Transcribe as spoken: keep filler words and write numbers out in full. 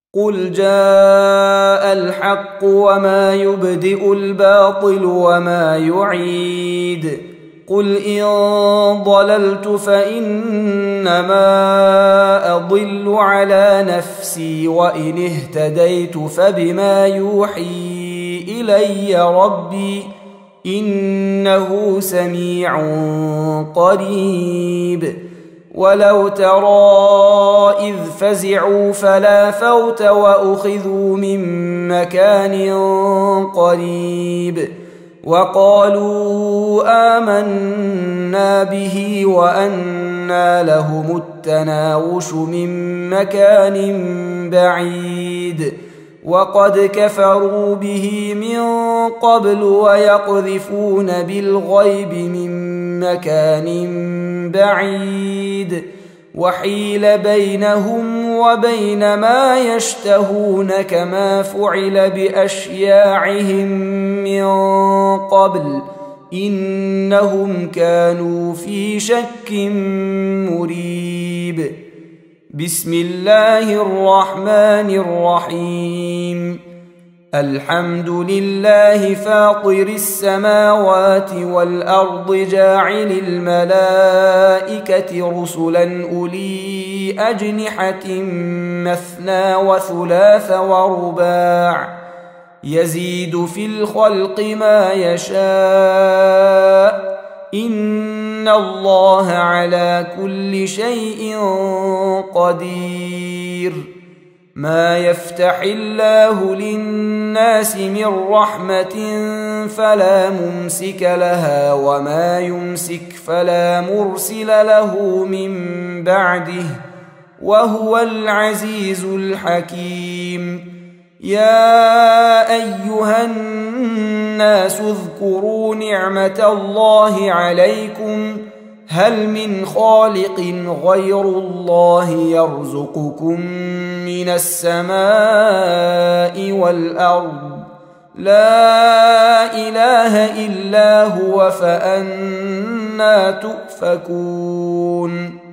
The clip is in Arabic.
قل جاء الحق وما يبدئ الباطل وما يعيد قل إن ضللت فإنما أضل على نفسي وإن اهتديت فبما يوحي إلي ربي إنه سميع قريب ولو ترى إذ فزعوا فلا فوت وأخذوا من مكان قريب وقالوا آمنا به وأنى لهم التناوش من مكان بعيد وقد كفروا به من قبل ويقذفون بالغيب من مكان بعيد وحيل بينهم وبين ما يشتهون كما فعل بأشياعهم من قبل إنهم كانوا في شك مريب. بسم الله الرحمن الرحيم. الحمد لله فاطر السماوات والأرض جاعل الملائكة رسلا أولي أجنحة مثنى وثلاث ورباع يزيد في الخلق ما يشاء إن الله على كل شيء قدير. ما يفتح الله للناس من رحمة فلا ممسك لها وما يمسك فلا مرسل له من بعده وهو العزيز الحكيم. يا أيها الناس اذكروا نعمة الله عليكم هل من خالق غير الله يرزقكم من السماء والأرض لا إله إلا هو فأنى تؤفكون.